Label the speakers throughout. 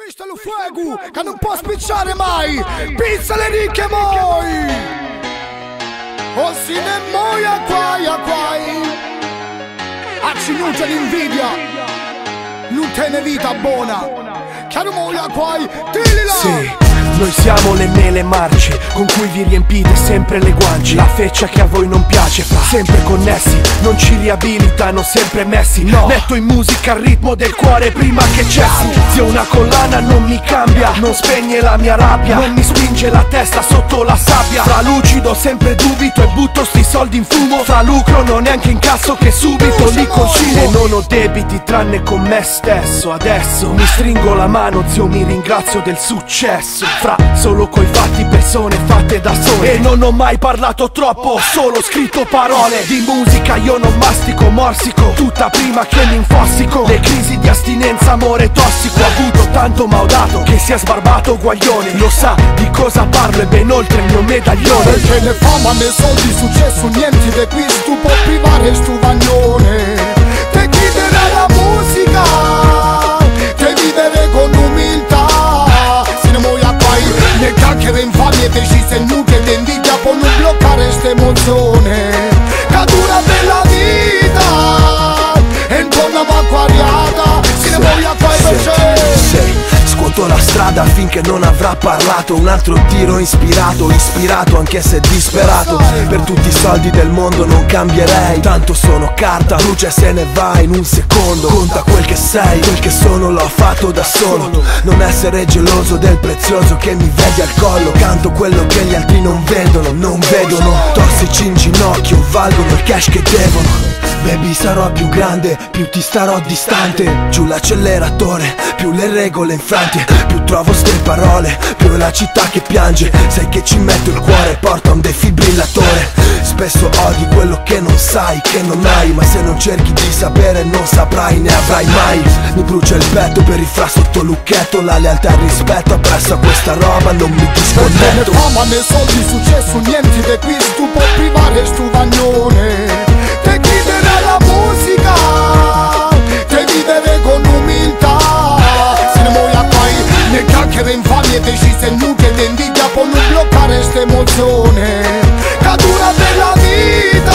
Speaker 1: Questo è lo fuego che non può spicciare mai. Pizza le ricche moi. O si ne moia quai a quai. Accinuta l'invidia. Non te ne vita buona. Che non moia quai. Dilli là.
Speaker 2: Sì, noi siamo le mele marce con cui vi riempite sempre le guance. La feccia che a voi non piace fa sempre connessi, non ci riabilitano sempre messi. No, metto in musica il ritmo del cuore prima che cessi. Zio, una collana non mi cambia, non spegne la mia rabbia, non mi spinge la testa sotto la sabbia. Fra lucido sempre dubito e butto sti soldi in fumo. Fra lucro non neanche incasso che subito li consumo. E non ho debiti tranne con me stesso. Adesso mi stringo la mano, zio, mi ringrazio del successo. Fra solo coi fatti, persone fatte da sole. E non ho mai parlato troppo, ho solo scritto parole. Di musica io non mastico, morsico tutta prima che mi infossico. Le crisi di astinenza, amore tossico. Ho avuto tanto ma ho dato che si è sbarbato guaglione. Lo sa di cosa parlo e ben oltre il mio medaglione.
Speaker 1: Perché ne fama, ne soldi, successo, niente di qui. Tu puoi privare stu vagnone. Te chiedere la musica, te vivere con umiltà. Se ne muoia poi, le chiacchiere infami e decise nuche di invidia può non bloccare ste emozione. Che dura per la vita e intorno acquariata. Se ne muoia poi
Speaker 2: scuoto la strada finché non avrà parlato. Un altro tiro ispirato anche se disperato. Per tutti i soldi del mondo non cambierei, tanto sono carta, brucia e se ne va in un secondo. Conta quel che sei, quel che sono l'ho fatto da solo. Non essere geloso del prezioso che mi vedi al collo. Canto quello che gli altri non vedono, non vedono. Tossici in ginocchio, valgono il cash che devono. Baby, sarò più grande, più ti starò distante. Giù l'acceleratore, più le regole infranti. Più trovo ste parole, più è la città che piange. Sai che ci metto il cuore, porta un defibrillatore. Spesso odi quello che non sai, che non hai. Ma se non cerchi di sapere non saprai, ne avrai mai. Mi brucia il petto per il fra sotto lucchetto. La lealtà e il rispetto appresso a questa roba non mi disconnetto.
Speaker 1: Perché ne fama, ne soldi, successo, niente di qui. Tu puoi privare stu vagnone. Te chiedere la musica, te vivere con umiltà. Se ne muoia poi, le chiacchiere infami e decise nuche di invidia può non bloccare ste emozione. Che dura per la vita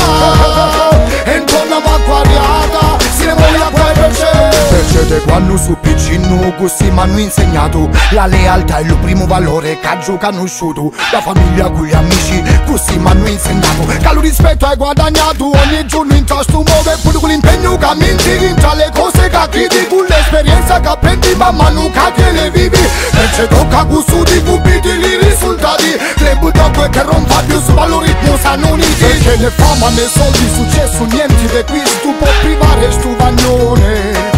Speaker 1: e intorno acquariata. Se ne muoia poi perché quando su piccino così mi hanno insegnato la lealtà è il primo valore che ho conosciuto. La famiglia con gli amici così mi hanno insegnato che lo rispetto hai guadagnato. Ogni giorno in tasto muove pure con l'impegno che minti tra le cose che credi, con l'esperienza che prendi man mano che le vivi. E ci tocca gusto di cupiti i risultati. Club dopo che rompa più su valoritmo sanno uniti. Perché ne fama, ne soldi, successo, niente di qui. Tu puoi privare stu vagnone.